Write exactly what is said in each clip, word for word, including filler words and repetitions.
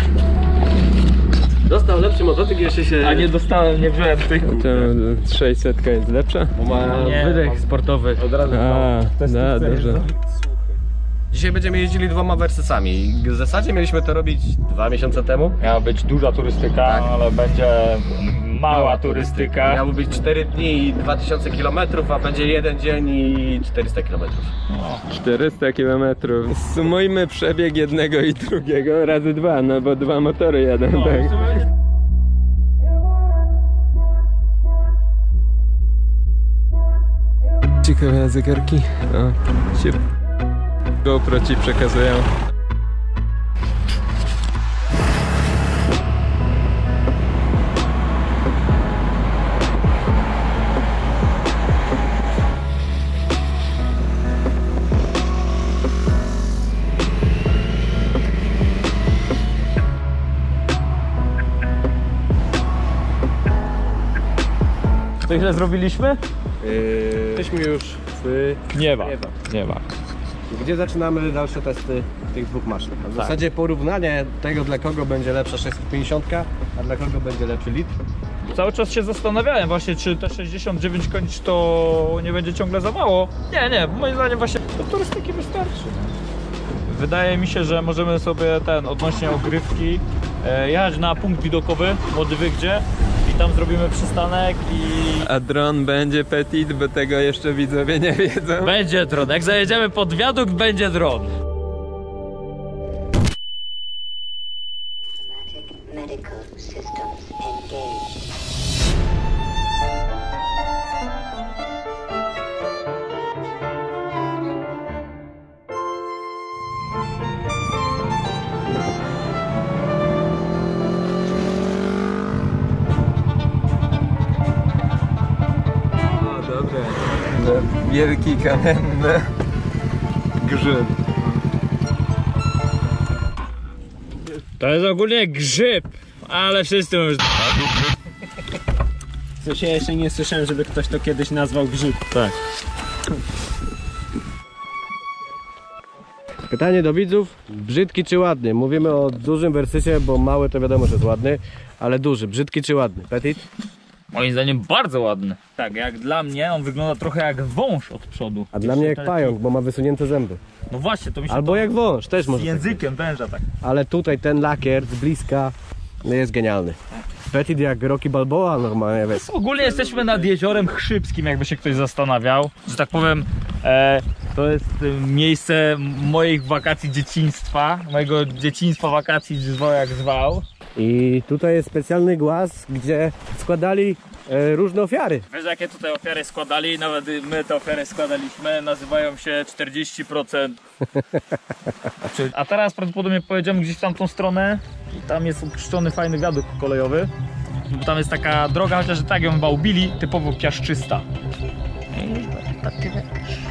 Dostał lepszy motocykl, jeszcze się... A nie dostałem, nie wziąłem tych. To sześćset jest lepsza? Bo ma Nie, wydech sportowy. Od razu A, da, dobrze. Dzisiaj będziemy jeździli dwoma Versysami. W zasadzie mieliśmy to robić dwa miesiące temu. Miała być duża turystyka, Tak. ale będzie mała turystyka. Miało być cztery dni i dwa tysiące kilometrów, a będzie jeden dzień i czterysta kilometrów. czterysta kilometrów. Sumujmy przebieg jednego i drugiego razy dwa, no bo dwa motory jadą, No, tak? Ciekawe zegarki. O, się GoPro ci przekazują. To ile zrobiliśmy? Yy, jesteśmy już w Gniewa. Gniewa. Gniewa. Gdzie zaczynamy dalsze testy tych dwóch maszyn. W zasadzie porównanie tego, dla kogo będzie lepsza sześćset pięćdziesiąt, a dla kogo będzie lepszy litr. Cały czas się zastanawiałem właśnie, czy te sześćdziesiąt dziewięć koni to nie będzie ciągle za mało. Nie, nie, moim zdaniem właśnie do turystyki wystarczy. Wydaje mi się, że możemy sobie ten, odnośnie ogrywki, e, jechać na punkt widokowy Młody Wygdzie i tam zrobimy przystanek i... A dron będzie petit, bo tego jeszcze widzowie nie wiedzą. Będzie dron, jak zajedziemy pod wiadukt, będzie dron. Medical systems engaged. O, dobre. Wielki kamienny grzyb. To jest ogólnie grzyb, ale wszyscy już... Coś ja jeszcze nie słyszałem, żeby ktoś to kiedyś nazwał grzyb. Tak. Pytanie do widzów, brzydki czy ładny? Mówimy o dużym wersysie, bo mały to wiadomo, że jest ładny, ale duży, brzydki czy ładny? Petit? Moim zdaniem bardzo ładny. Tak, jak dla mnie on wygląda trochę jak wąż od przodu. A dla mnie jak pająk, bo ma wysunięte zęby. No właśnie, to mi się Albo to... jak wąż, też z może. językiem węża tak. Ale tutaj ten lakier z bliska jest genialny. Petit jak Rocky Balboa normalnie, wiesz. Ogólnie jesteśmy nad jeziorem Chrzybskim, jakby się ktoś zastanawiał. Że tak powiem, e, to jest e, miejsce moich wakacji dzieciństwa. Mojego dzieciństwa, wakacji, zwał jak zwał. I tutaj jest specjalny głaz, gdzie składali e, różne ofiary. Wiesz, jakie tutaj ofiary składali? Nawet my te ofiary składaliśmy. Nazywają się czterdzieści procent. A teraz prawdopodobnie pojedziemy gdzieś w tamtą stronę. I tam jest upuszczony fajny wiadukt kolejowy. Bo tam jest taka droga, chociaż i tak ją chyba ubili, typowo piaszczysta. I takie wiesz.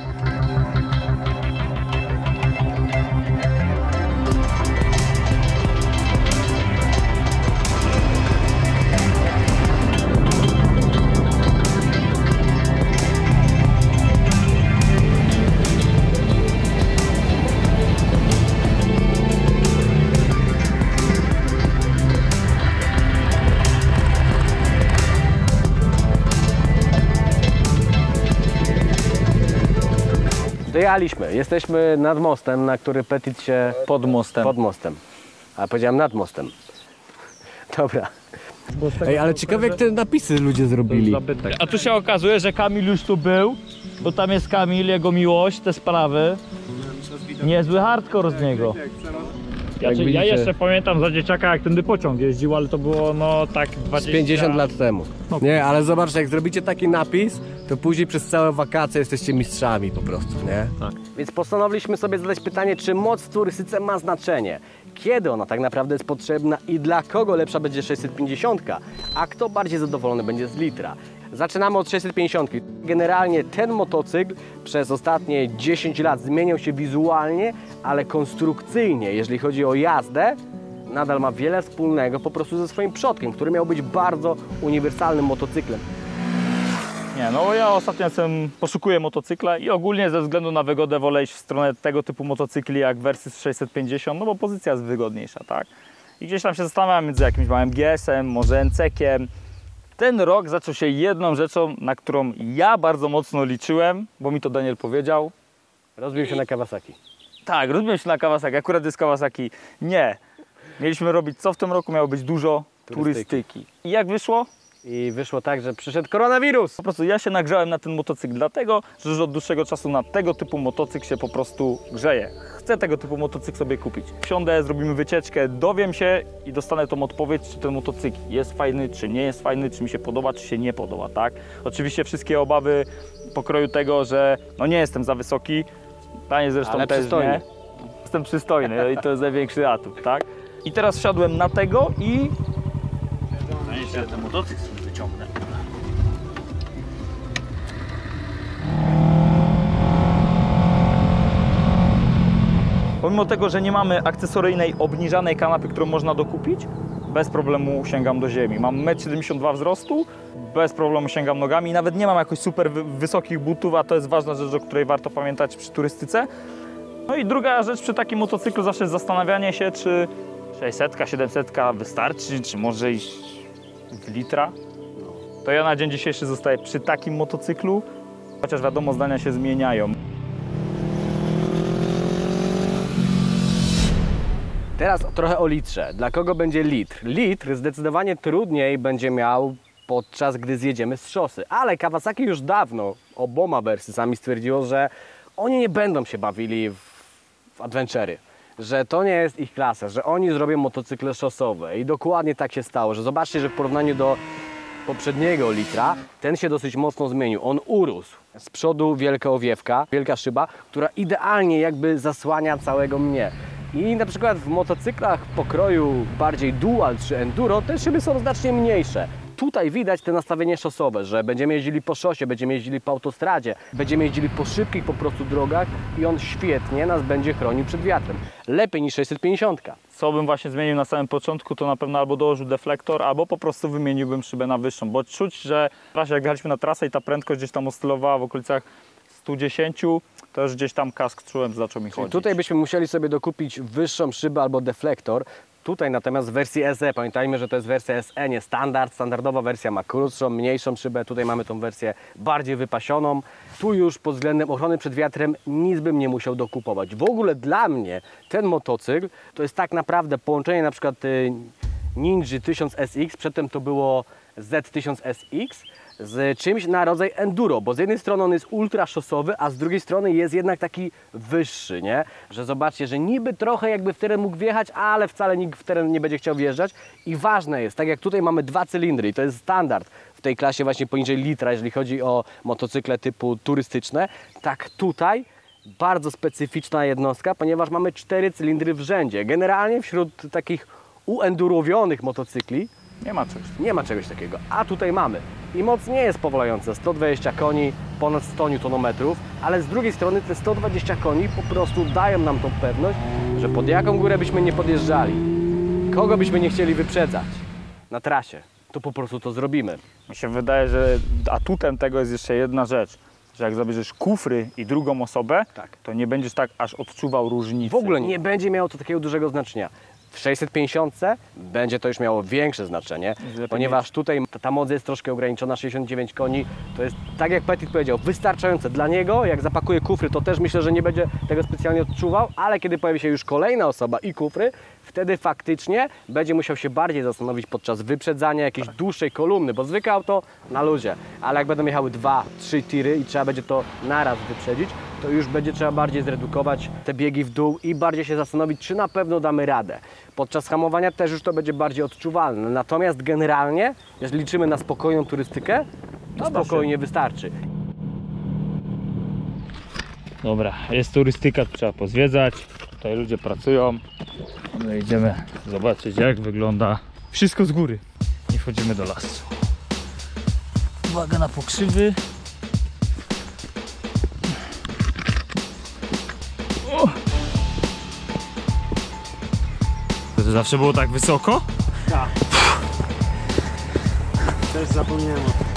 Dojechaliśmy, jesteśmy nad mostem, na który Petit się... Pod mostem. Pod mostem. A powiedziałem nad mostem. Dobra. Ej, ale ciekawe jak te napisy ludzie zrobili. A tu się okazuje, że Kamil już tu był, bo tam jest Kamil, jego miłość, te sprawy. Niezły hardcore z niego. Ja, Jak ja widzicie- jeszcze pamiętam za dzieciaka, jak tędy pociąg jeździł, ale to było no tak dwadzieścia... Z pięćdziesiąt lat temu. No. Nie, ale zobaczcie, jak zrobicie taki napis, to później przez całe wakacje jesteście mistrzami po prostu, nie? Tak. Więc postanowiliśmy sobie zadać pytanie, czy moc w turystyce ma znaczenie? Kiedy ona tak naprawdę jest potrzebna i dla kogo lepsza będzie sześćset pięćdziesiąt? A kto bardziej zadowolony będzie z litra? Zaczynamy od sześćset pięćdziesiąt. Generalnie ten motocykl przez ostatnie dziesięć lat zmieniał się wizualnie, ale konstrukcyjnie, jeżeli chodzi o jazdę, nadal ma wiele wspólnego po prostu ze swoim przodkiem, który miał być bardzo uniwersalnym motocyklem. Nie, no ja ostatnio jestem, poszukuję motocykla i ogólnie ze względu na wygodę wolę iść w stronę tego typu motocykli jak Versys sześćset pięćdziesiąt, no bo pozycja jest wygodniejsza, tak? I gdzieś tam się zastanawiałem między jakimś małym G S-em, może N C K-iem. Ten rok zaczął się jedną rzeczą, na którą ja bardzo mocno liczyłem, bo mi to Daniel powiedział. Rozbił się na Kawasaki. Tak, rozbiłem się na Kawasaki, akurat jest Kawasaki. Nie. Mieliśmy robić co w tym roku? Miało być dużo turystyki. turystyki. I jak wyszło? I wyszło tak, że przyszedł koronawirus. Po prostu ja się nagrzałem na ten motocykl dlatego, że już od dłuższego czasu na tego typu motocykl się po prostu grzeje. Chcę tego typu motocykl sobie kupić. Wsiądę, zrobimy wycieczkę, dowiem się i dostanę tą odpowiedź, czy ten motocykl jest fajny, czy nie jest fajny, czy mi się podoba, czy się nie podoba, tak? Oczywiście wszystkie obawy pokroju tego, że no nie jestem za wysoki, Panie zresztą ale też przystojny. nie. Jestem przystojny i to jest największy atut, tak? I teraz wsiadłem na tego i... No jeszcze ten motocykl wyciągnę. Pomimo tego, że nie mamy akcesoryjnej, obniżanej kanapy, którą można dokupić, bez problemu sięgam do ziemi. Mam metr siedemdziesiąt dwa wzrostu, bez problemu sięgam nogami. Nawet nie mam jakoś super wysokich butów, a to jest ważna rzecz, o której warto pamiętać przy turystyce. No i druga rzecz przy takim motocyklu zawsze jest zastanawianie się, czy sześćset, siedemset wystarczy, czy może iść w litra. To ja na dzień dzisiejszy zostaję przy takim motocyklu, chociaż wiadomo, zdania się zmieniają. Teraz trochę o litrze. Dla kogo będzie litr? Litr zdecydowanie trudniej będzie miał podczas gdy zjedziemy z szosy, ale Kawasaki już dawno, oboma wersjami stwierdziło, że oni nie będą się bawili w, w adventure'y, że to nie jest ich klasa, że oni zrobią motocykle szosowe i dokładnie tak się stało, że zobaczcie, że w porównaniu do poprzedniego litra, ten się dosyć mocno zmienił, on urósł. Z przodu wielka owiewka, wielka szyba, która idealnie jakby zasłania całego mnie. I na przykład w motocyklach pokroju bardziej dual czy enduro te szyby są znacznie mniejsze. Tutaj widać te nastawienie szosowe, że będziemy jeździli po szosie, będziemy jeździli po autostradzie, będziemy jeździli po szybkich po prostu drogach i on świetnie nas będzie chronił przed wiatrem. Lepiej niż sześćset pięćdziesiąt. Co bym właśnie zmienił na samym początku, to na pewno albo dołożył deflektor, albo po prostu wymieniłbym szybę na wyższą, bo czuć, że w razie jak jechaliśmy na trasę i ta prędkość gdzieś tam oscylowała w okolicach stu dziesięciu, to już gdzieś tam kask czułem, zaczął mi chodzić. Tutaj byśmy musieli sobie dokupić wyższą szybę albo deflektor. Tutaj natomiast w wersji S E, pamiętajmy, że to jest wersja S E, nie standard. Standardowa wersja ma krótszą, mniejszą szybę. Tutaj mamy tą wersję bardziej wypasioną. Tu już pod względem ochrony przed wiatrem nic bym nie musiał dokupować. W ogóle dla mnie ten motocykl to jest tak naprawdę połączenie na przykład Ninja tysiąc S X, przedtem to było Z tysiąc S X, z czymś na rodzaj enduro, bo z jednej strony on jest ultra szosowy, a z drugiej strony jest jednak taki wyższy, nie? Że zobaczcie, że niby trochę jakby w teren mógł wjechać, ale wcale nikt w teren nie będzie chciał wjeżdżać. I ważne jest, tak jak tutaj mamy dwa cylindry i to jest standard w tej klasie właśnie poniżej litra, jeżeli chodzi o motocykle typu turystyczne, tak tutaj bardzo specyficzna jednostka, ponieważ mamy cztery cylindry w rzędzie. Generalnie wśród takich uendurowionych motocykli Nie ma czegoś. nie ma czegoś takiego, a tutaj mamy. I moc nie jest powalająca, sto dwadzieścia koni, ponad sto niutonometrów, ale z drugiej strony te sto dwadzieścia koni po prostu dają nam tą pewność, że pod jaką górę byśmy nie podjeżdżali, kogo byśmy nie chcieli wyprzedzać na trasie, to po prostu to zrobimy. Mi się wydaje, że atutem tego jest jeszcze jedna rzecz, że jak zabierzesz kufry i drugą osobę, Tak. to nie będziesz tak aż odczuwał różnicy. W ogóle nie będzie miało to takiego dużego znaczenia. W sześćset pięćdziesiąt będzie to już miało większe znaczenie, Lepiej ponieważ tutaj ta, ta moc jest troszkę ograniczona, sześćdziesiąt dziewięć koni. To jest, tak jak Petit powiedział, wystarczające dla niego. Jak zapakuje kufry, to też myślę, że nie będzie tego specjalnie odczuwał, ale kiedy pojawi się już kolejna osoba i kufry, wtedy faktycznie będzie musiał się bardziej zastanowić podczas wyprzedzania jakiejś dłuższej kolumny, bo zwykle auto na luzie, ale jak będą jechały dwa, trzy tiry i trzeba będzie to naraz wyprzedzić, to już będzie trzeba bardziej zredukować te biegi w dół i bardziej się zastanowić, czy na pewno damy radę. Podczas hamowania też już to będzie bardziej odczuwalne. Natomiast generalnie, jeżeli liczymy na spokojną turystykę, to No da spokojnie wystarczy. Dobra, jest turystyka, trzeba pozwiedzać. Tutaj ludzie pracują. My idziemy zobaczyć, jak wygląda wszystko z góry. I wchodzimy do lasu. Uwaga na pokrzywy. O! To, to zawsze było tak wysoko? Tak. Też zapomniałem o tym.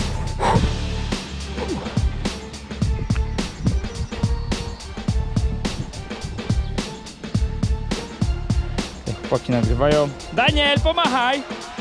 Chłopaki nagrywają. Daniel, pomachaj!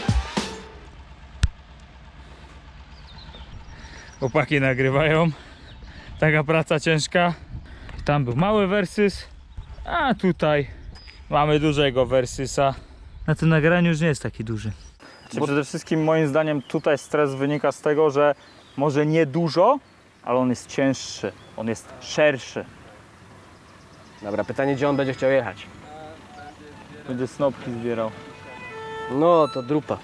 Chłopaki nagrywają. Taka praca ciężka. Tam był mały versus, a tutaj mamy dużego versusa. Na tym nagraniu już nie jest taki duży. Bo przede wszystkim moim zdaniem tutaj stres wynika z tego, że może nie dużo, ale on jest cięższy, on jest szerszy. Dobra, pytanie, gdzie on będzie chciał jechać? Będzie snopki zbierał. No, to drupa.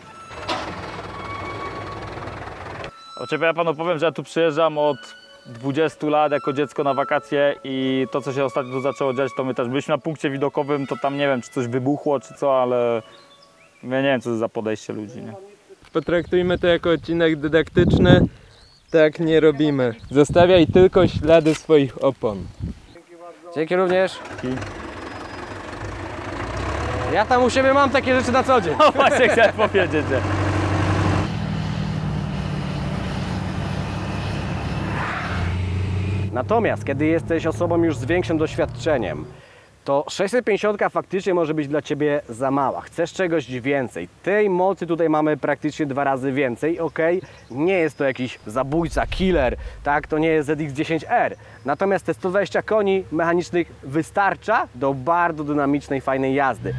O ciebie ja panu powiem, że ja tu przyjeżdżam od dwudziestu lat jako dziecko na wakacje i to, co się ostatnio tu zaczęło dziać, to my też byliśmy na punkcie widokowym, to tam nie wiem, czy coś wybuchło, czy co, ale ja nie wiem, co to za podejście ludzi, nie? Potraktujmy to jako odcinek dydaktyczny. Tak nie robimy. Zostawiaj tylko ślady swoich opon. Dzięki również. Ja tam u siebie mam takie rzeczy na co dzień. No właśnie chciałem powiedzieć, że... Natomiast kiedy jesteś osobą już z większym doświadczeniem, to sześćset pięćdziesiąt faktycznie może być dla Ciebie za mała. Chcesz czegoś więcej. Tej mocy tutaj mamy praktycznie dwa razy więcej. Ok, nie jest to jakiś zabójca, killer, tak? To nie jest Z X dziesięć R. Natomiast te sto dwadzieścia koni mechanicznych wystarcza do bardzo dynamicznej, fajnej jazdy.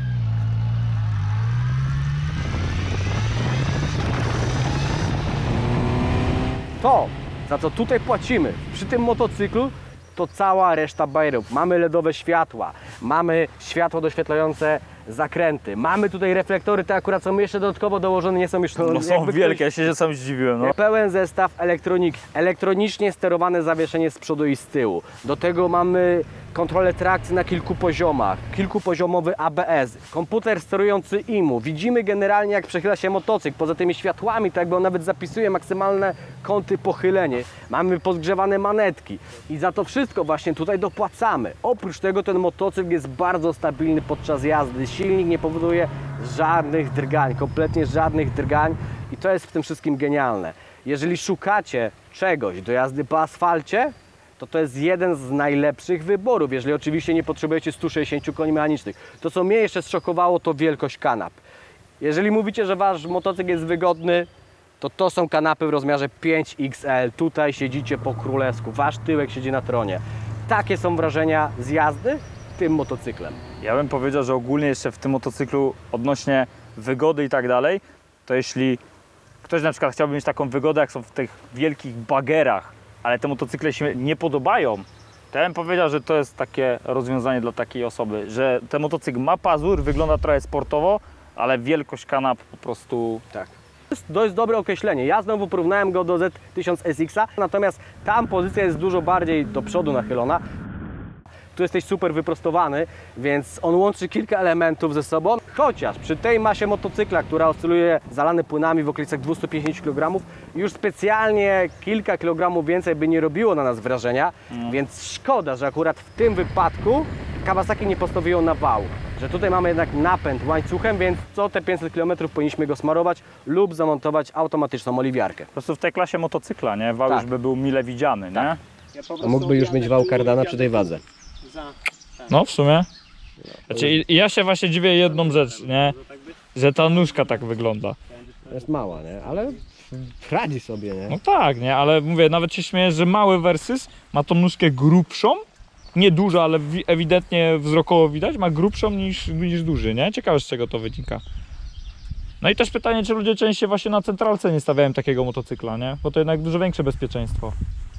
To, za co tutaj płacimy przy tym motocyklu, to cała reszta bajerów. Mamy ledowe światła, mamy światło doświetlające zakręty, mamy tutaj reflektory, te akurat są jeszcze dodatkowo dołożone, nie są już... No są wielkie, ja się sam zdziwiłem, no. Pełen zestaw elektroniki, elektronicznie sterowane zawieszenie z przodu i z tyłu. Do tego mamy kontrolę trakcji na kilku poziomach, kilkupoziomowy A B S, komputer sterujący I M U. Widzimy generalnie, jak przechyla się motocykl, poza tymi światłami, tak jakby on nawet zapisuje maksymalne kąty pochylenie. Mamy podgrzewane manetki i za to wszystko właśnie tutaj dopłacamy. Oprócz tego ten motocykl jest bardzo stabilny podczas jazdy, silnik nie powoduje żadnych drgań, kompletnie żadnych drgań i to jest w tym wszystkim genialne. Jeżeli szukacie czegoś do jazdy po asfalcie, to to jest jeden z najlepszych wyborów, jeżeli oczywiście nie potrzebujecie stu sześćdziesięciu koni mechanicznych. To, co mnie jeszcze zszokowało, to wielkość kanap. Jeżeli mówicie, że wasz motocykl jest wygodny, to to są kanapy w rozmiarze pięć X L. Tutaj siedzicie po królewsku, wasz tyłek siedzi na tronie. Takie są wrażenia z jazdy tym motocyklem. Ja bym powiedział, że ogólnie jeszcze w tym motocyklu odnośnie wygody i tak dalej, to jeśli ktoś na przykład chciałby mieć taką wygodę, jak są w tych wielkich bagerach, ale te motocykle się nie podobają, to ja bym powiedział, że to jest takie rozwiązanie dla takiej osoby, że ten motocykl ma pazur, wygląda trochę sportowo, ale wielkość kanap po prostu... Tak. To jest dość dobre określenie. Ja znowu porównałem go do Z tysiąc S X a, natomiast tam pozycja jest dużo bardziej do przodu nachylona. Tu jesteś super wyprostowany, więc on łączy kilka elementów ze sobą. Chociaż przy tej masie motocykla, która oscyluje zalany płynami w okolicach dwustu pięćdziesięciu kilogramów, już specjalnie kilka kilogramów więcej by nie robiło na nas wrażenia, mm. więc szkoda, że akurat w tym wypadku Kawasaki nie postawiło na wał. Że tutaj mamy jednak napęd łańcuchem, więc co te pięćset kilometrów powinniśmy go smarować lub zamontować automatyczną oliwiarkę. Po prostu w tej klasie motocykla, nie? Wał Tak. już by był mile widziany, Tak. nie? A mógłby już mieć wał kardana przy tej wadze. No w sumie. Znaczy, i, i ja się właśnie dziwię jedną rzecz, nie? Że ta nóżka tak wygląda. Jest mała, nie? Ale radzi sobie, nie? No tak, nie? Ale mówię, nawet się śmieję, że mały Versus ma tą nóżkę grubszą. Nie dużo, ale wi- ewidentnie wzrokowo widać, ma grubszą niż, niż duży, nie? Ciekawe, z czego to wynika. No i też pytanie, czy ludzie częściej właśnie na centralce nie stawiają takiego motocykla, nie? Bo to jednak dużo większe bezpieczeństwo.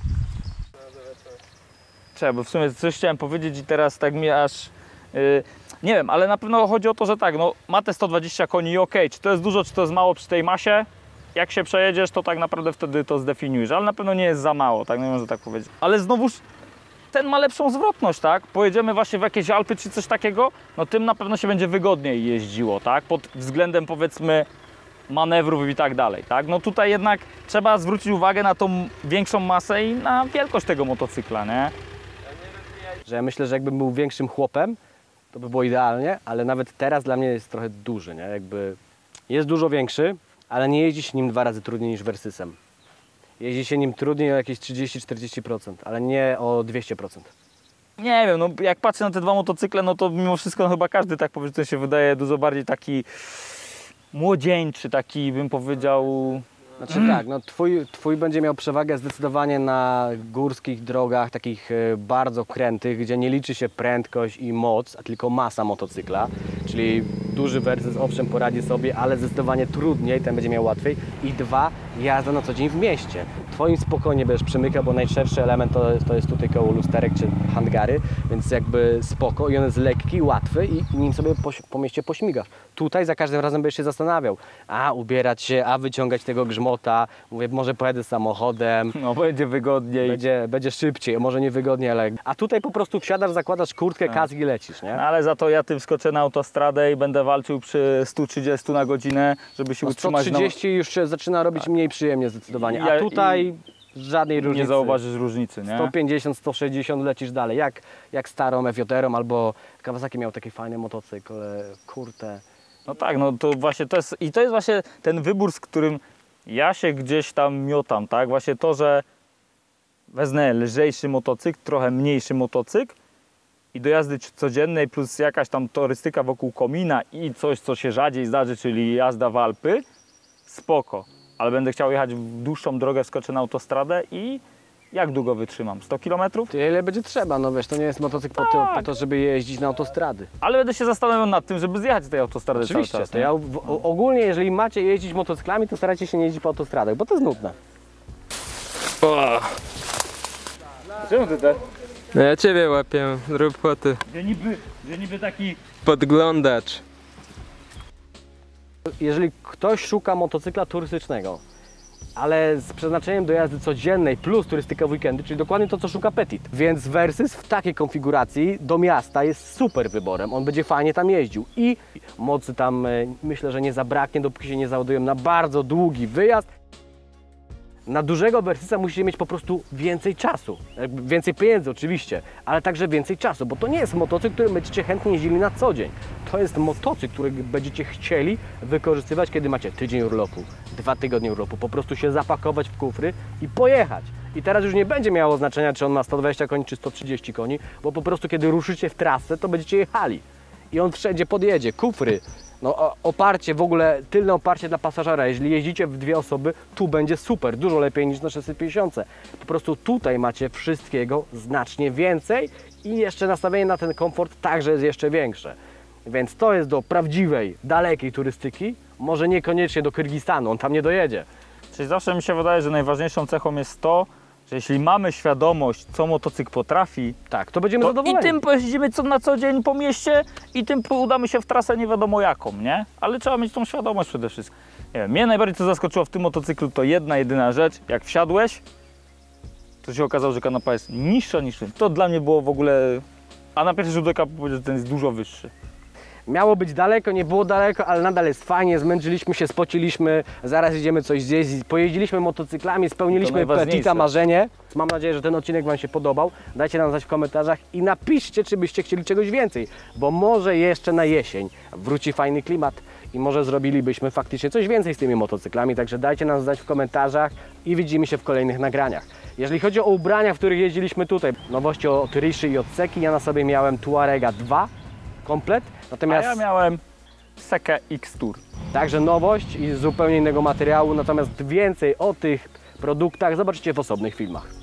Czekaj, bo w sumie coś chciałem powiedzieć i teraz tak mi aż... Yy, nie wiem, ale na pewno chodzi o to, że tak, no ma te sto dwadzieścia koni i okej, czy to jest dużo, czy to jest mało przy tej masie? Jak się przejedziesz, to tak naprawdę wtedy to zdefiniujesz, ale na pewno nie jest za mało, tak, nie można tak powiedzieć. Ale znowuż ten ma lepszą zwrotność, tak? Pojedziemy właśnie w jakieś Alpy czy coś takiego, no tym na pewno się będzie wygodniej jeździło, tak? Pod względem powiedzmy manewrów i tak dalej, tak? No tutaj jednak trzeba zwrócić uwagę na tą większą masę i na wielkość tego motocykla, nie? Że ja myślę, że jakbym był większym chłopem, to by było idealnie, ale nawet teraz dla mnie jest trochę duży, nie? Jakby jest dużo większy, ale nie jeździ się nim dwa razy trudniej niż Versusem. Jeździ się nim trudniej o jakieś trzydzieści czterdzieści procent, ale nie o dwieście procent. nie wiem, no jak patrzę na te dwa motocykle, no to mimo wszystko no, chyba każdy tak powie, że ten się wydaje dużo bardziej taki młodzieńczy, taki bym powiedział... Znaczy tak, no twój, twój będzie miał przewagę zdecydowanie na górskich drogach, takich e, bardzo krętych, gdzie nie liczy się prędkość i moc, a tylko masa motocykla. Czyli duży Versys owszem poradzi sobie, ale zdecydowanie trudniej, ten będzie miał łatwiej. I dwa, jazda na co dzień w mieście. Twoim spokojnie będziesz przemykał, bo najszerszy element to, to jest tutaj koło lusterek czy handgary, więc jakby spoko i on jest lekki, łatwy i nim sobie po, po mieście pośmigasz. Tutaj za każdym razem będziesz się zastanawiał, a ubierać się, a wyciągać tego grzmota, mówię, może pojadę samochodem. No będzie wygodniej. Będzie, będzie szybciej, może nie wygodniej, ale... A tutaj po prostu wsiadasz, zakładasz kurtkę, kask i lecisz, nie? No, ale za to ja tym skoczę na autostradę i będę walczył przy stu trzydziestu na godzinę, żeby się No utrzymać sto trzydzieści już się zaczyna robić mniej przyjemnie zdecydowanie, a Ja- tutaj żadnej na... różnicy. Nie zauważysz różnicy, nie? sto pięćdziesiąt, sto sześćdziesiąt lecisz dalej, jak, jak starą F J R-ą albo Kawasaki miał taki fajny motocykl, kurtę. No tak, no to właśnie to jest, i to jest właśnie ten wybór, z którym ja się gdzieś tam miotam, tak? Właśnie to, że wezmę lżejszy motocykl, trochę mniejszy motocykl i do jazdy codziennej plus jakaś tam turystyka wokół komina i coś, co się rzadziej zdarzy, czyli jazda w Alpy, spoko. Ale będę chciał jechać w dłuższą drogę, wskoczę na autostradę i jak długo wytrzymam? sto kilometrów? To ile będzie trzeba, no wiesz, to nie jest motocykl po to, po to, żeby jeździć na autostrady. Ale będę się zastanawiał nad tym, żeby zjechać z tej autostrady Oczywiście, cały czas. to nie? ja w, o, ogólnie jeżeli macie jeździć motocyklami, to starajcie się nie jeździć po autostradach, bo to jest nudne. Czemu ty te? No ja ciebie łapię, rób foty. Że niby, że niby taki... Podglądacz. Jeżeli ktoś szuka motocykla turystycznego, ale z przeznaczeniem do jazdy codziennej plus turystyka w weekendy, czyli dokładnie to, co szuka Petit. Więc Versys w takiej konfiguracji do miasta jest super wyborem. On będzie fajnie tam jeździł i mocy tam e, myślę, że nie zabraknie, dopóki się nie załadujemy na bardzo długi wyjazd. Na dużego Versysa musicie mieć po prostu więcej czasu, jakby więcej pieniędzy oczywiście, ale także więcej czasu, bo to nie jest motocykl, który będziecie chętnie jeździli na co dzień. To jest motocykl, który będziecie chcieli wykorzystywać, kiedy macie tydzień urlopu, dwa tygodnie urlopu, po prostu się zapakować w kufry i pojechać. I teraz już nie będzie miało znaczenia, czy on ma sto dwadzieścia koni, czy sto trzydzieści koni, bo po prostu kiedy ruszycie w trasę, to będziecie jechali. I on wszędzie podjedzie, kufry, no, oparcie, w ogóle tylne oparcie dla pasażera. Jeżeli jeździcie w dwie osoby, tu będzie super, dużo lepiej niż na sześćset pięćdziesiąt. Po prostu tutaj macie wszystkiego znacznie więcej i jeszcze nastawienie na ten komfort także jest jeszcze większe. Więc to jest do prawdziwej, dalekiej turystyki, może niekoniecznie do Kyrgyzstanu, on tam nie dojedzie. Czyli zawsze mi się wydaje, że najważniejszą cechą jest to, że jeśli mamy świadomość, co motocykl potrafi, Tak, to będziemy to zadowoleni. i tym pojeździmy co na co dzień po mieście i tym udamy się w trasę nie wiadomo jaką, nie? Ale trzeba mieć tą świadomość przede wszystkim. Nie wiem, mnie najbardziej co zaskoczyło w tym motocyklu to jedna, jedyna rzecz. Jak wsiadłeś, to się okazało, że kanapa jest niższa niż ten. To dla mnie było w ogóle... A na pierwszy rzut oka powiedział, że ten jest dużo wyższy. Miało być daleko, nie było daleko, ale nadal jest fajnie, zmęczyliśmy się, spociliśmy, zaraz idziemy coś zjeść, pojeździliśmy motocyklami, spełniliśmy najważniejsze. Petita marzenie. Mam nadzieję, że ten odcinek Wam się podobał. Dajcie nam znać w komentarzach i napiszcie, czy byście chcieli czegoś więcej, bo może jeszcze na jesień wróci fajny klimat i może zrobilibyśmy faktycznie coś więcej z tymi motocyklami, także dajcie nam znać w komentarzach i widzimy się w kolejnych nagraniach. Jeżeli chodzi o ubrania, w których jeździliśmy tutaj, nowości od Riszy i od Seki, ja na sobie miałem Tuarega dwa, komplet. Natomiast A ja miałem Sekę X Tour. także nowość i z zupełnie innego materiału, natomiast więcej o tych produktach zobaczycie w osobnych filmach.